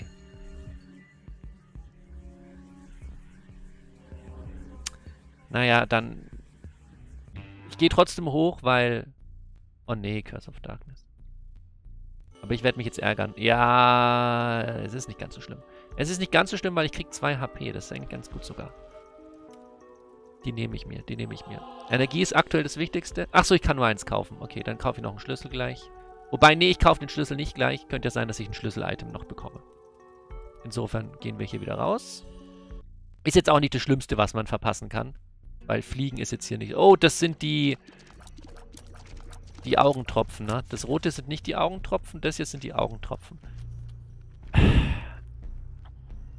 Naja, dann... Ich gehe trotzdem hoch, weil... Oh nee, Curse of Darkness. Aber ich werde mich jetzt ärgern. Ja, es ist nicht ganz so schlimm. Es ist nicht ganz so schlimm, weil ich kriege zwei H P. Das ist eigentlich ganz gut sogar. Die nehme ich mir, die nehme ich mir. Energie ist aktuell das Wichtigste. Achso, ich kann nur eins kaufen. Okay, dann kaufe ich noch einen Schlüssel gleich. Wobei, nee, ich kaufe den Schlüssel nicht gleich. Könnte ja sein, dass ich ein Schlüssel-Item noch bekomme. Insofern gehen wir hier wieder raus. Ist jetzt auch nicht das Schlimmste, was man verpassen kann. Weil Fliegen ist jetzt hier nicht... Oh, das sind die... Die Augentropfen, ne? Das Rote sind nicht die Augentropfen, das hier sind die Augentropfen.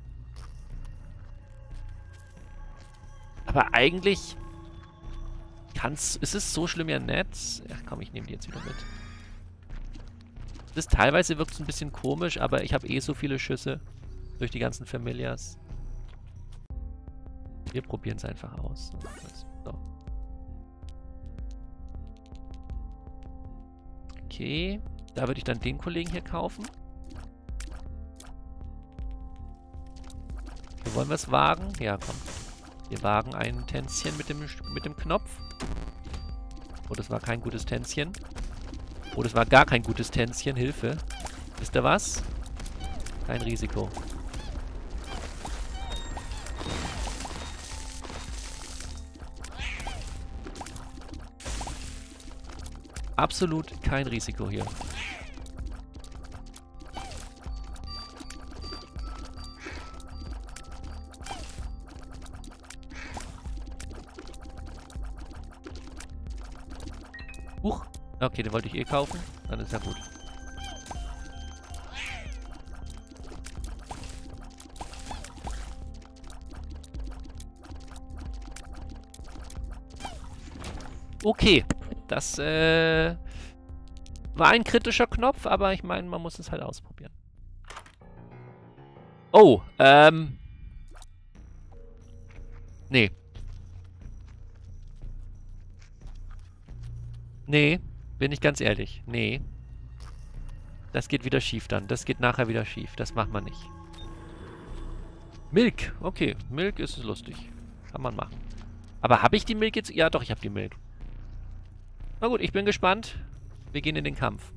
Aber eigentlich... Kann's, ist es so schlimm ja nett? Ach komm, ich nehme die jetzt wieder mit. Das teilweise wirkt es ein bisschen komisch, aber ich habe eh so viele Schüsse durch die ganzen Familias. Wir probieren es einfach aus. So. Okay. Da würde ich dann den Kollegen hier kaufen. Hier wollen wir es wagen. Ja, komm. Wir wagen ein Tänzchen mit dem, mit dem Knopf. Oh, das war kein gutes Tänzchen. Oh, das war gar kein gutes Tänzchen. Hilfe. Wisst ihr was? Kein Risiko. Absolut kein Risiko hier. Huch. Okay, den wollte ich eh kaufen. Dann ist ja gut. Okay. Das äh, war ein kritischer Knopf, aber ich meine, man muss es halt ausprobieren. Oh, ähm. Nee. Nee, bin ich ganz ehrlich. Nee. Das geht wieder schief dann. Das geht nachher wieder schief. Das macht man nicht. Milk. Okay, Milk ist lustig. Kann man machen. Aber habe ich die Milk jetzt? Ja, doch, ich habe die Milk. Na gut, ich bin gespannt. Wir gehen in den Kampf.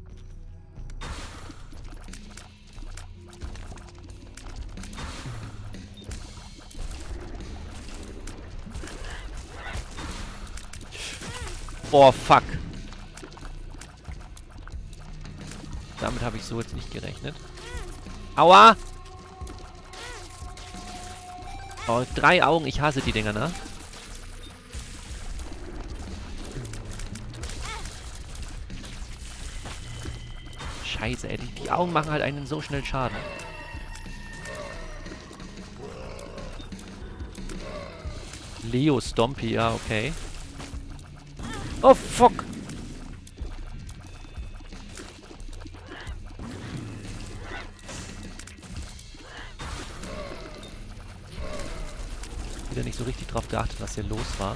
Oh, fuck. Damit habe ich so jetzt nicht gerechnet. Aua! Oh, drei Augen. Ich hasse die Dinger, ne? Scheiße, ey. Die, die Augen machen halt einen so schnell Schaden. Leo Stompy, ja, okay. Oh, fuck! Wieder nicht so richtig drauf geachtet, was hier los war.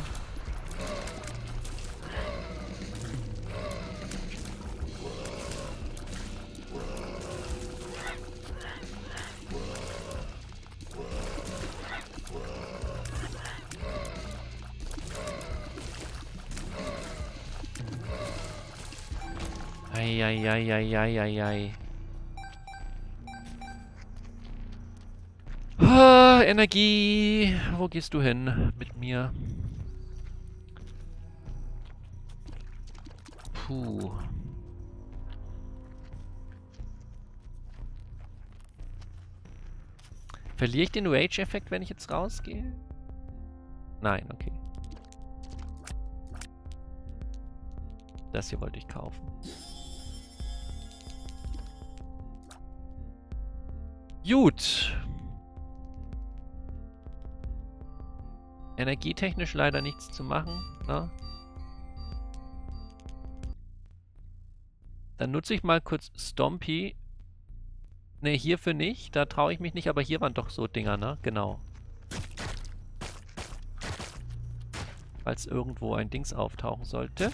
Eieieiei. Ah, Energie. Wo gehst du hin mit mir? Puh. Verliere ich den Rage-Effekt, wenn ich jetzt rausgehe? Nein, okay. Das hier wollte ich kaufen. Gut. Energietechnisch leider nichts zu machen, ne? Dann nutze ich mal kurz Stompy. Ne, hierfür nicht. Da traue ich mich nicht, aber hier waren doch so Dinger, ne? Genau. Falls irgendwo ein Dings auftauchen sollte.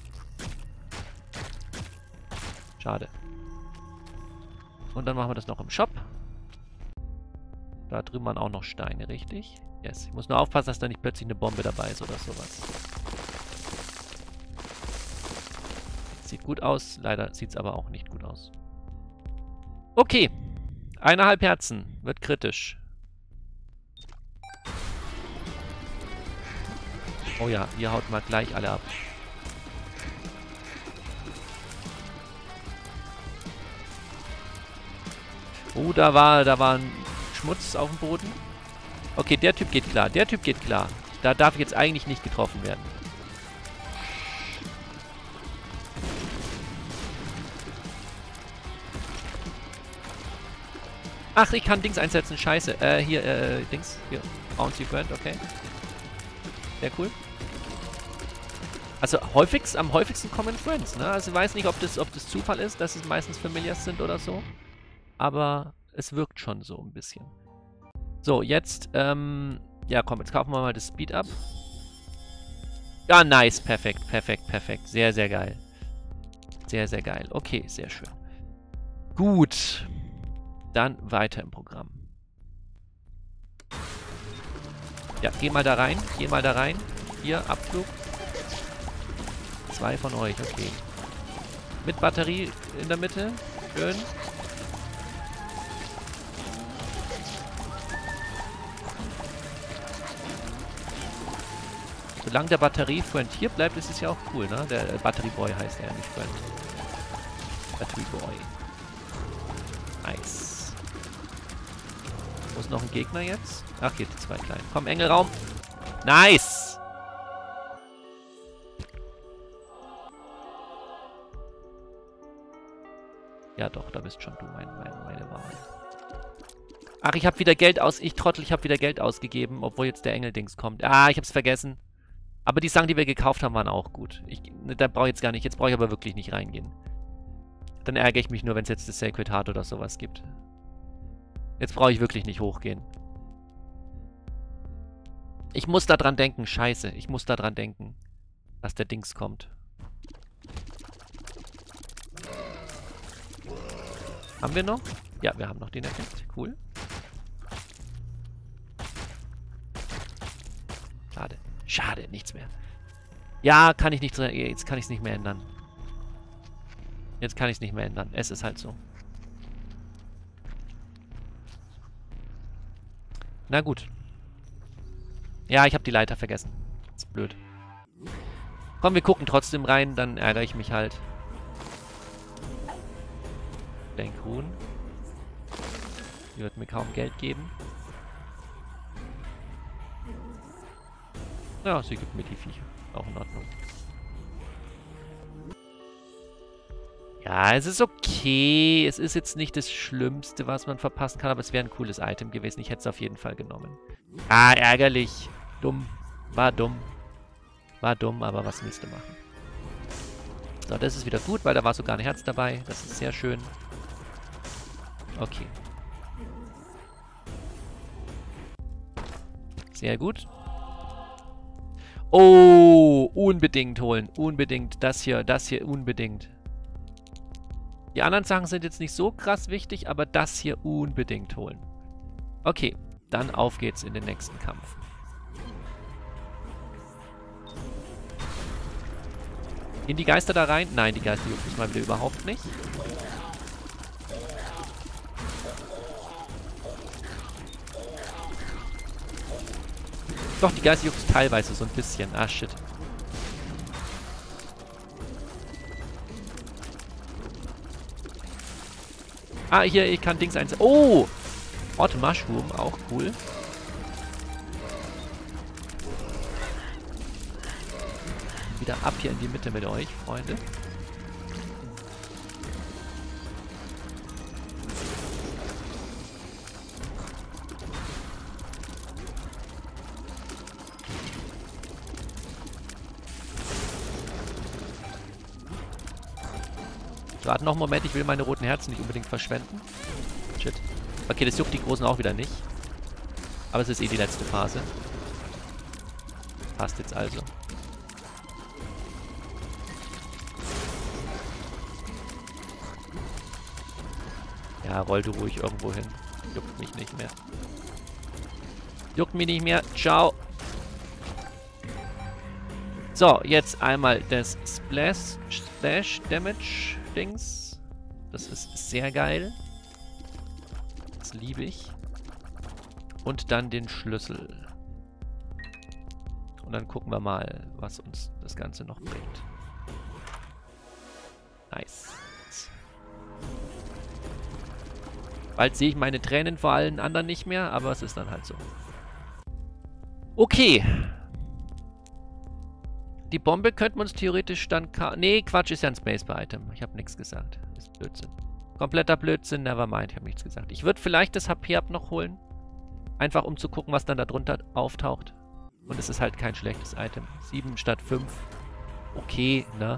Schade. Und dann machen wir das noch im Shop. Da drüben waren auch noch Steine, richtig? Yes. Ich muss nur aufpassen, dass da nicht plötzlich eine Bombe dabei ist oder sowas. Sieht gut aus. Leider sieht es aber auch nicht gut aus. Okay. Eineinhalb Herzen. Wird kritisch. Oh ja, ihr haut mal gleich alle ab. Oh, da war, da war ein Schmutz auf dem Boden. Okay, der Typ geht klar. Der Typ geht klar. Da darf ich jetzt eigentlich nicht getroffen werden. Ach, ich kann Dings einsetzen. Scheiße. Äh, hier, äh, Dings. Hier. Bouncy Friend, okay. Sehr cool. Also häufigst, am häufigsten Common Friends, ne? Also ich weiß nicht, ob das, ob das Zufall ist, dass es meistens Familiars sind oder so. Aber es wirkt schon so ein bisschen. So, jetzt, ähm... ja, komm, jetzt kaufen wir mal das Speed up. Ja, nice. Perfekt, perfekt, perfekt. Sehr, sehr geil. Sehr, sehr geil. Okay, sehr schön. Gut. Dann weiter im Programm. Ja, geh mal da rein. Geh mal da rein. Hier, Abflug. Zwei von euch, okay. Mit Batterie in der Mitte. Schön. Solange der Batterie-Friend hier bleibt, ist es ja auch cool, ne? Der äh, Batterie-Boy heißt er ja, nicht Friend. Batterie-Boy. Nice. Wo ist noch ein Gegner jetzt? Ach, hier die zwei kleinen. Komm, Engelraum. Nice! Ja doch, da bist schon du mein, mein, meine Wahl. Ach, ich habe wieder Geld aus... Ich Trottel, ich habe wieder Geld ausgegeben, obwohl jetzt der Engel-Dings kommt. Ah, ich hab's vergessen. Aber die Sachen, die wir gekauft haben, waren auch gut. Ich, da brauche ich jetzt gar nicht. Jetzt brauche ich aber wirklich nicht reingehen. Dann ärgere ich mich nur, wenn es jetzt das Sacred Heart oder sowas gibt. Jetzt brauche ich wirklich nicht hochgehen. Ich muss da dran denken. Scheiße. Ich muss da dran denken, dass der Dings kommt. Haben wir noch? Ja, wir haben noch den Effekt. Cool. Schade. Schade, nichts mehr. Ja, kann ich nicht... Jetzt kann ich es nicht mehr ändern. Jetzt kann ich es nicht mehr ändern. Es ist halt so. Na gut. Ja, ich habe die Leiter vergessen. Das ist blöd. Komm, wir gucken trotzdem rein, dann ärgere ich mich halt. Denkhuhn. Die wird mir kaum Geld geben. Ja, sie gibt mir die Viecher. Auch in Ordnung. Ja, es ist okay. Es ist jetzt nicht das Schlimmste, was man verpassen kann, aber es wäre ein cooles Item gewesen. Ich hätte es auf jeden Fall genommen. Ah, ärgerlich. Dumm. War dumm. War dumm, aber was willst du machen? So, das ist wieder gut, weil da war sogar ein Herz dabei. Das ist sehr schön. Okay. Sehr gut. Oh, unbedingt holen. Unbedingt. Das hier, das hier unbedingt. Die anderen Sachen sind jetzt nicht so krass wichtig, aber das hier unbedingt holen. Okay, dann auf geht's in den nächsten Kampf. Gehen die Geister da rein? Nein, die Geister juckt mich mal wieder überhaupt nicht. Doch, die Geister juckt teilweise so ein bisschen. Ah, shit. Ah, hier, ich kann Dings einsetzen. Oh! Hot Mushroom, auch cool. Wieder ab hier in die Mitte mit euch, Freunde. Warte noch einen Moment, ich will meine roten Herzen nicht unbedingt verschwenden. Shit. Okay, das juckt die Großen auch wieder nicht. Aber es ist eh die letzte Phase. Passt jetzt also. Ja, roll du ruhig irgendwo hin. Juckt mich nicht mehr. Juckt mich nicht mehr. Ciao. So, jetzt einmal das Splash, Splash Damage Dings. Das ist sehr geil. Das liebe ich. Und dann den Schlüssel. Und dann gucken wir mal, was uns das Ganze noch bringt. Nice. Bald sehe ich meine Tränen vor allen anderen nicht mehr, aber es ist dann halt so. Okay. Die Bombe könnten wir uns theoretisch dann... Nee, Quatsch, ist ja ein Spacebar-Item. Ich habe nichts gesagt. Ist Blödsinn. Kompletter Blödsinn, nevermind. Ich habe nichts gesagt. Ich würde vielleicht das H P-Up noch holen. Einfach um zu gucken, was dann da drunter auftaucht. Und es ist halt kein schlechtes Item. sieben statt fünf. okay, ne?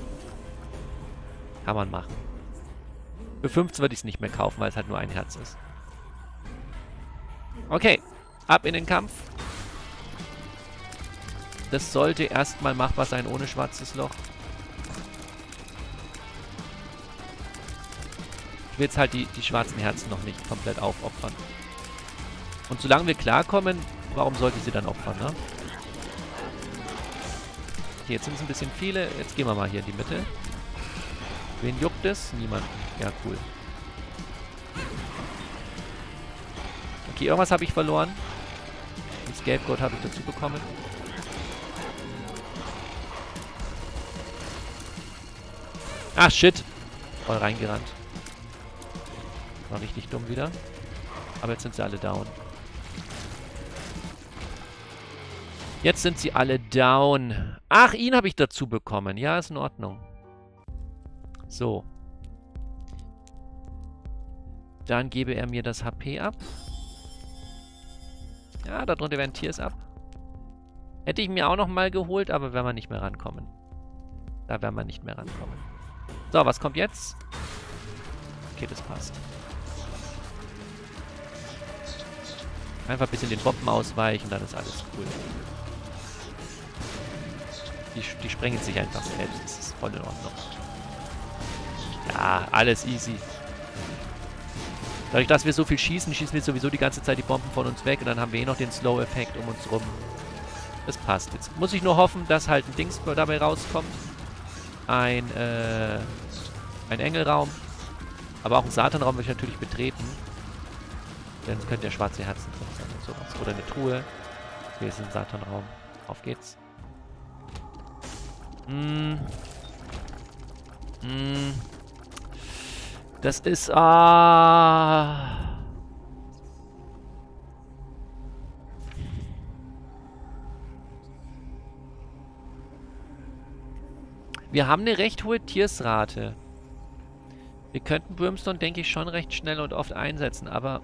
Kann man machen. Für fünfzehn würde ich es nicht mehr kaufen, weil es halt nur ein Herz ist. Okay, ab in den Kampf. Das sollte erstmal machbar sein ohne schwarzes Loch. Ich will jetzt halt die, die schwarzen Herzen noch nicht komplett aufopfern. Und solange wir klarkommen, warum sollte ich sie dann opfern, ne? Okay, jetzt sind es ein bisschen viele. Jetzt gehen wir mal hier in die Mitte. Wen juckt es? Niemanden. Ja, cool. Okay, irgendwas habe ich verloren. Ein Scapegoat habe ich dazu bekommen. Ach, shit. Voll reingerannt. War richtig dumm wieder. Aber jetzt sind sie alle down. Jetzt sind sie alle down. Ach, ihn habe ich dazu bekommen. Ja, ist in Ordnung. So. Dann gebe er mir das H P ab. Ja, darunter werden Tiers ab. Hätte ich mir auch noch mal geholt, aber werden wir nicht mehr rankommen. Da werden wir nicht mehr rankommen. So, was kommt jetzt? Okay, das passt. Einfach ein bisschen den Bomben ausweichen, dann ist alles cool. Die, die sprengen sich einfach selbst. Das ist voll in Ordnung. Ja, alles easy. Dadurch, dass wir so viel schießen, schießen wir sowieso die ganze Zeit die Bomben von uns weg und dann haben wir eh noch den Slow-Effekt um uns rum. Das passt. Jetzt muss ich nur hoffen, dass halt ein Dings dabei rauskommt. Ein, äh, ein Engelraum. Aber auch ein Satanraum will ich natürlich betreten. Denn es könnte ja schwarze Herzen drin sein und sowas. Oder eine Truhe. Hier ist ein Satanraum. Auf geht's. Mm. Mm. Das ist... Ah... Wir haben eine recht hohe Tiersrate. Wir könnten Brimstone, denke ich, schon recht schnell und oft einsetzen, aber...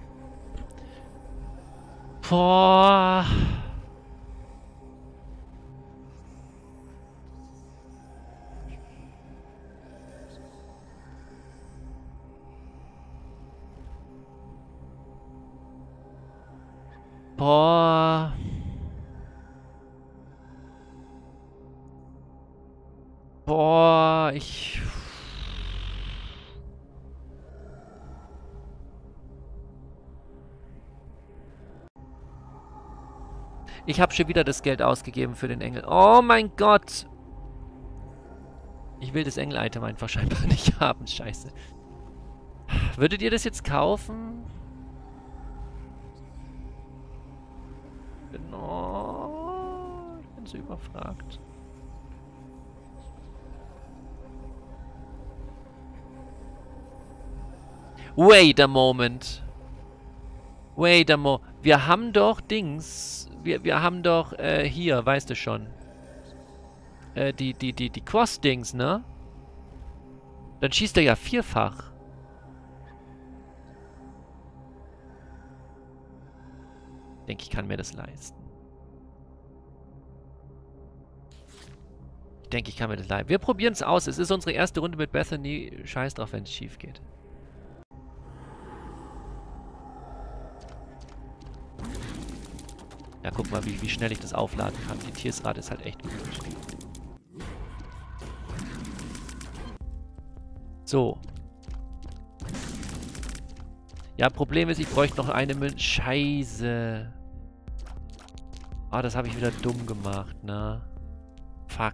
Boah... Boah... Boah, ich... Ich habe schon wieder das Geld ausgegeben für den Engel. Oh mein Gott! Ich will das Engel-Item einfach scheinbar nicht haben. Scheiße. Würdet ihr das jetzt kaufen? Oh, ich bin so überfragt. Wait a moment. Wait a moment. Wir haben doch Dings. Wir, wir haben doch, äh, hier, weißt du schon. Äh, die, die, die, die Cross-Dings, ne? Dann schießt er ja vierfach. Ich denke, ich kann mir das leisten. Ich denke, ich kann mir das leisten. Wir probieren es aus. Es ist unsere erste Runde mit Bethany. Scheiß drauf, wenn es schief geht. Ja, guck mal, wie, wie schnell ich das aufladen kann. Die Tiersrate ist halt echt gut. So. Ja, Problem ist, ich bräuchte noch eine Münze. Scheiße. Ah, das habe ich wieder dumm gemacht, ne? Fuck.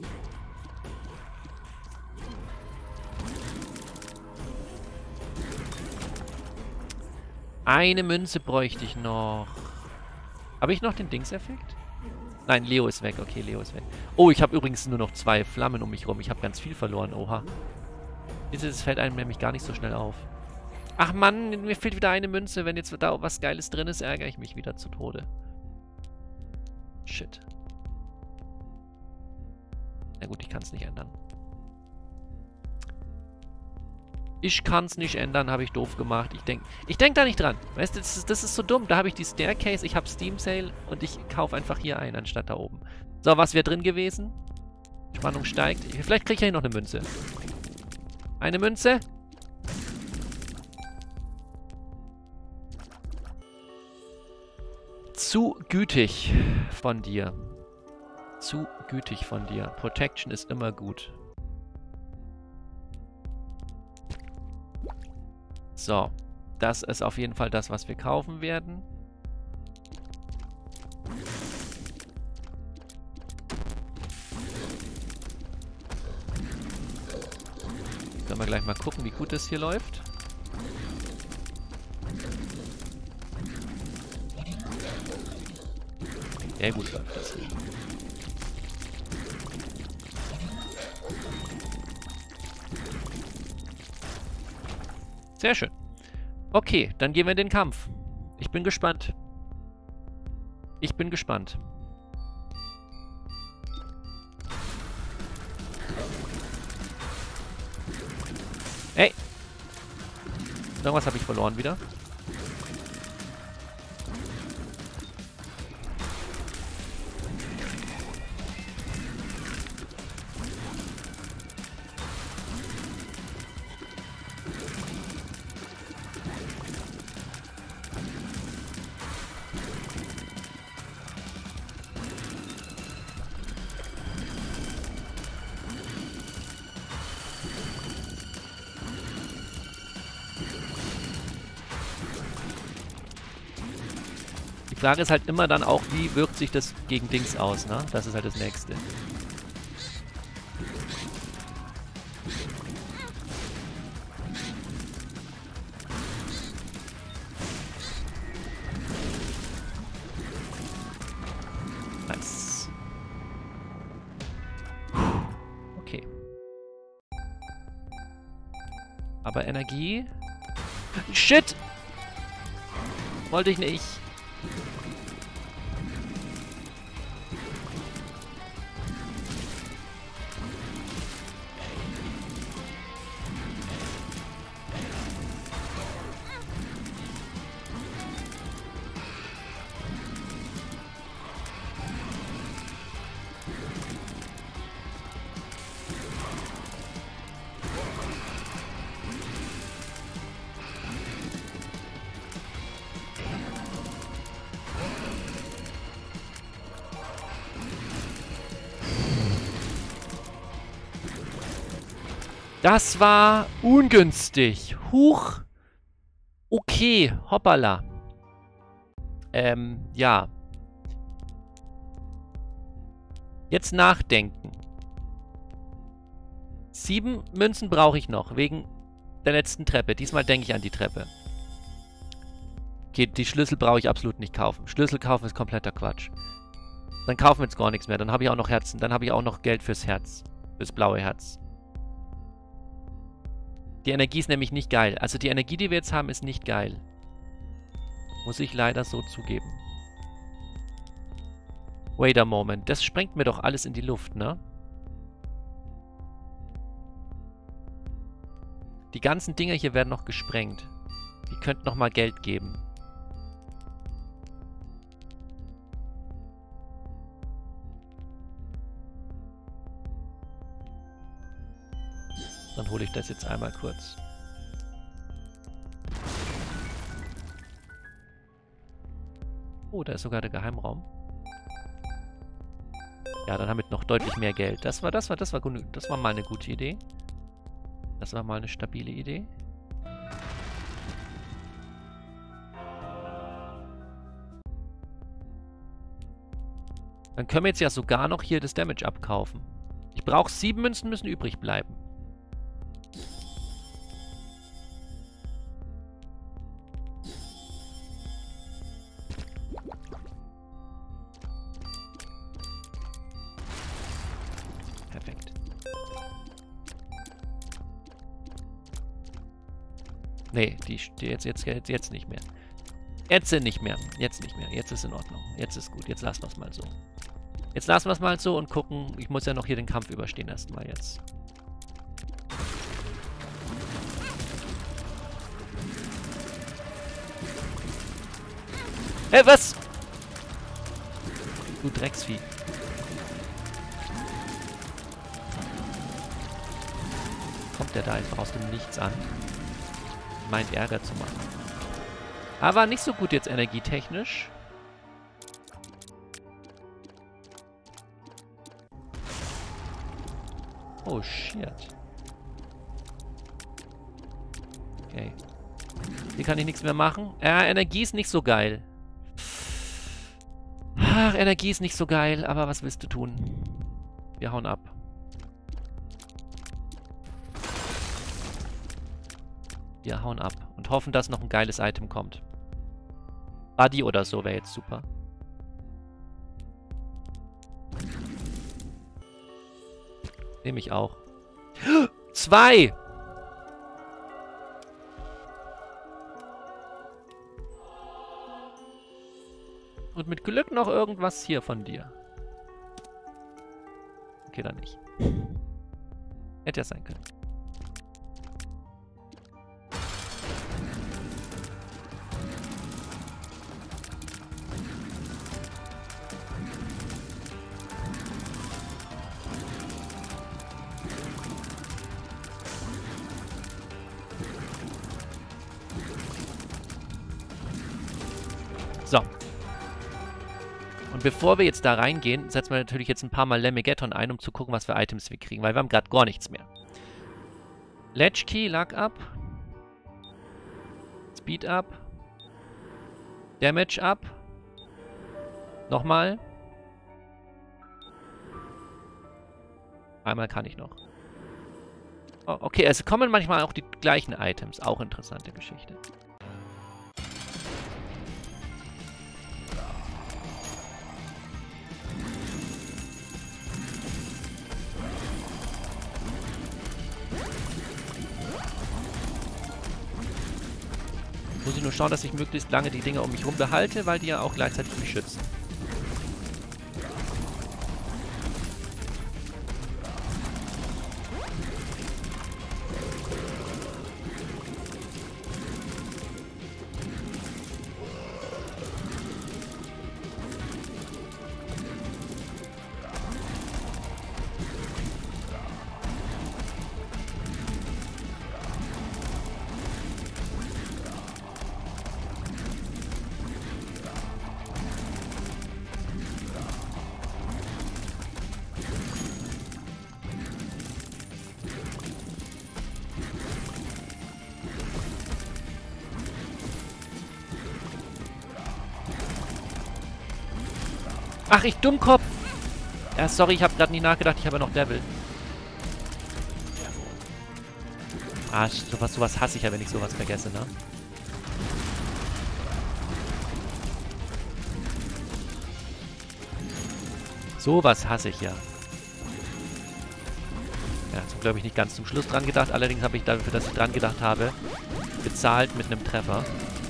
Eine Münze bräuchte ich noch. Habe ich noch den Dings-Effekt? Nein, Leo ist weg. Okay, Leo ist weg. Oh, ich habe übrigens nur noch zwei Flammen um mich rum. Ich habe ganz viel verloren. Oha. Das fällt einem nämlich gar nicht so schnell auf. Ach Mann, mir fehlt wieder eine Münze. Wenn jetzt da was Geiles drin ist, ärgere ich mich wieder zu Tode. Shit. Na gut, ich kann es nicht ändern. Ich kann es nicht ändern, habe ich doof gemacht. Ich denke ich denk da nicht dran. Weißt du, das ist, das ist so dumm. Da habe ich die Staircase, ich habe Steam Sale und ich kaufe einfach hier ein, anstatt da oben. So, was wäre drin gewesen? Spannung steigt. Vielleicht kriege ich hier noch eine Münze. Eine Münze. Zu gütig von dir. Zu gütig von dir. Protection ist immer gut. So. Das ist auf jeden Fall das, was wir kaufen werden. Können wir gleich mal gucken, wie gut das hier läuft. Sehr gut läuft das hier. Sehr schön. Okay, dann gehen wir in den Kampf. Ich bin gespannt. Ich bin gespannt. Ey! Irgendwas habe ich verloren wieder. Die Frage ist halt immer dann auch, wie wirkt sich das gegen Dings aus, ne? Das ist halt das Nächste. Nice. Okay. Aber Energie... Shit! Wollte ich nicht. Das war ungünstig. Huch. Okay, hoppala. Ähm, ja. Jetzt nachdenken. Sieben Münzen brauche ich noch, wegen der letzten Treppe. Diesmal denke ich an die Treppe. Okay, die Schlüssel brauche ich absolut nicht kaufen. Schlüssel kaufen ist kompletter Quatsch. Dann kaufen wir jetzt gar nichts mehr. Dann habe ich auch noch Herzen. Dann habe ich auch noch Geld fürs Herz. Fürs blaue Herz. Die Energie ist nämlich nicht geil. Also die Energie, die wir jetzt haben, ist nicht geil. Muss ich leider so zugeben. Wait a moment. Das sprengt mir doch alles in die Luft, ne? Die ganzen Dinger hier werden noch gesprengt. Die könnten noch mal Geld geben. Dann hole ich das jetzt einmal kurz. Oh, da ist sogar der Geheimraum. Ja, dann haben wir noch deutlich mehr Geld. Das war, das war, das war, das war mal eine gute Idee. Das war mal eine stabile Idee. Dann können wir jetzt ja sogar noch hier das Damage abkaufen. Ich brauche sieben Münzen, müssen übrig bleiben. Perfekt. Nee, die, die jetzt, jetzt, jetzt, jetzt nicht mehr. Jetzt sind nicht mehr. Jetzt nicht mehr. Jetzt ist in Ordnung. Jetzt ist gut. Jetzt lassen wir es mal so. Jetzt lassen wir es mal so und gucken. Ich muss ja noch hier den Kampf überstehen erstmal jetzt. Hä, hey, was? Du Drecksvieh. Kommt der da einfach aus dem Nichts an? Meint Ärger zu machen. Aber nicht so gut jetzt energietechnisch. Oh, shit. Okay. Hier kann ich nichts mehr machen. Ja, Energie ist nicht so geil. Ach, Energie ist nicht so geil, aber was willst du tun? Wir hauen ab. Wir hauen ab und hoffen, dass noch ein geiles Item kommt. Buddy oder so wäre jetzt super. Nehme ich auch. Zwei! Und mit Glück noch irgendwas hier von dir. Okay, dann nicht. Hätte ja sein können. So. Und bevor wir jetzt da reingehen, setzen wir natürlich jetzt ein paar Mal Lemigetton ein, um zu gucken, was für Items wir kriegen, weil wir haben gerade gar nichts mehr. Latchkey, Luck Up. Speed Up. Damage Up. Nochmal. Einmal kann ich noch. Oh, okay, es kommen manchmal auch die gleichen Items. Auch interessante Geschichte. Muss ich nur schauen, dass ich möglichst lange die Dinger um mich herum behalte, weil die ja auch gleichzeitig mich schützen. Ach, ich Dummkopf! Ja, sorry, ich habe gerade nicht nachgedacht, ich habe ja noch Devil. Ah, sowas, sowas hasse ich ja, wenn ich sowas vergesse, ne? Sowas hasse ich ja. Ja, zum glaube ich nicht ganz zum Schluss dran gedacht, allerdings habe ich dafür, dass ich dran gedacht habe, bezahlt mit einem Treffer.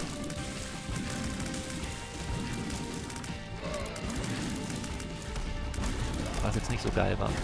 Was jetzt nicht so geil war.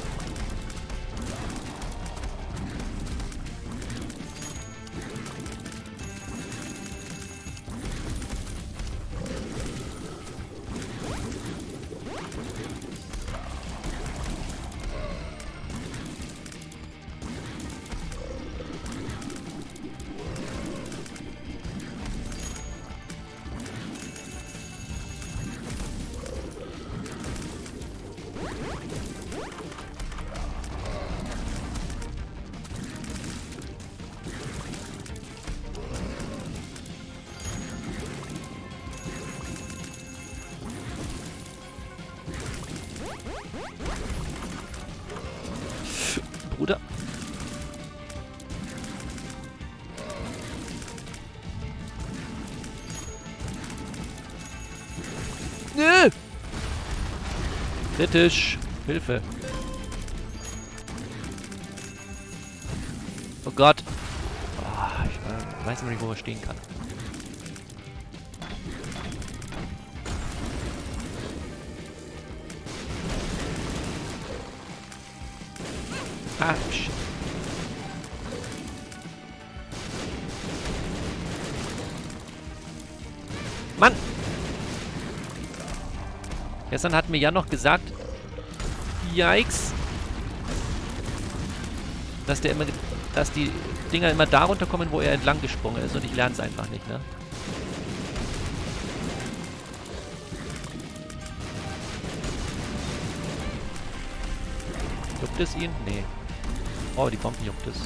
Bruder. Nö! Kritisch. Hilfe. Oh Gott. Oh, ich äh, weiß immer nicht, wo er stehen kann. Ah, shit. Mann! Gestern hat mir ja noch gesagt, yikes, dass der immer dass die Dinger immer da runterkommen, wo er entlang gesprungen ist und ich lerne es einfach nicht, ne? Juckt es ihn? Nee. Oh, die Bomben juckt es.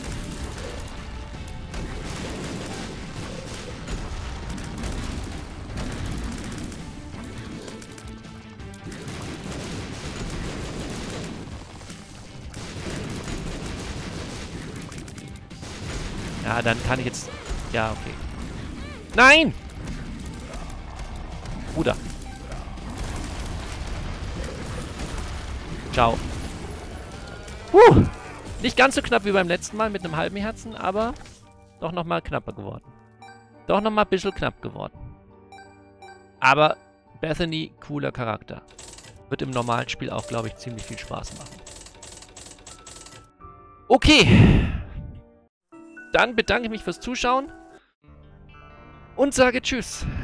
Ja, dann kann ich jetzt... Ja, okay. Nein! Bruder. Ciao. Puh. Nicht ganz so knapp wie beim letzten Mal mit einem halben Herzen, aber doch nochmal knapper geworden. Doch nochmal ein bisschen knapp geworden. Aber Bethany, cooler Charakter. Wird im normalen Spiel auch, glaube ich, ziemlich viel Spaß machen. Okay. Dann bedanke ich mich fürs Zuschauen und sage Tschüss.